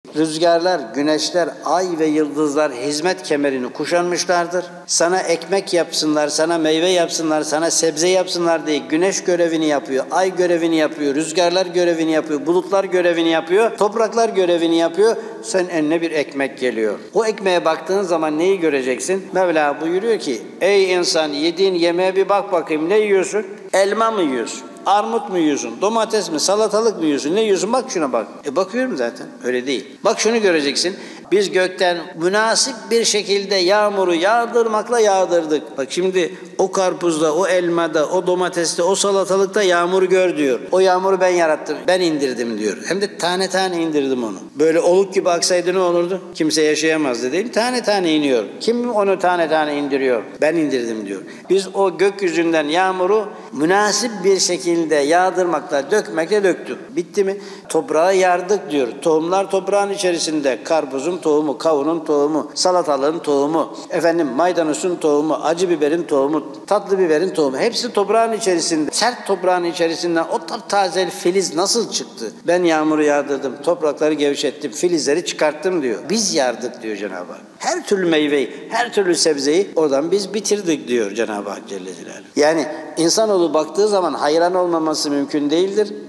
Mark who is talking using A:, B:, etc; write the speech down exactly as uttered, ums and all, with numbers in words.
A: Rüzgarlar, güneşler, ay ve yıldızlar hizmet kemerini kuşanmışlardır. Sana ekmek yapsınlar, sana meyve yapsınlar, sana sebze yapsınlar diye güneş görevini yapıyor, ay görevini yapıyor, rüzgarlar görevini yapıyor, bulutlar görevini yapıyor, topraklar görevini yapıyor. Sen eline bir ekmek geliyor. O ekmeğe baktığın zaman neyi göreceksin? Mevla buyuruyor ki, ey insan, yediğin yemeğe bir bak bakayım, ne yiyorsun? Elma mı yiyorsun? Armut mu yiyorsun? Domates mi? Salatalık mı yiyorsun? Ne yiyorsun? Bak şuna bak. E bakıyorum zaten. Öyle değil. Bak şunu göreceksin. Biz gökten münasip bir şekilde yağmuru yağdırmakla yağdırdık. Bak şimdi o karpuzda, o elmada, o domateste, o salatalıkta yağmuru gör diyor. O yağmuru ben yarattım, ben indirdim diyor. Hem de tane tane indirdim onu. Böyle oluk gibi aksaydı ne olurdu? Kimse yaşayamazdı değil mi? Tane tane iniyor. Kim onu tane tane indiriyor? Ben indirdim diyor. Biz o gökyüzünden yağmuru münasip bir şekilde yağdırmakla, dökmekle döktük. Bitti mi? Toprağa yardık diyor. Tohumlar toprağın içerisinde. Karpuzun tohumu, kavunun tohumu, salatalığın tohumu, efendim maydanozun tohumu, acı biberin tohumu, tatlı biberin tohumu. Hepsi toprağın içerisinde. Sert toprağın içerisinden o taptaze filiz nasıl çıktı? Ben yağmuru yağdırdım, toprakları gevşettim, filizleri çıkarttım diyor. Biz yardık diyor Cenab-ı Hak. Her türlü meyveyi, her türlü sebzeyi oradan biz bitirdik diyor Cenab-ı Hak Celle Celaluhu. Yani insanoğlu baktığı zaman hayran olmaması mümkün değildir.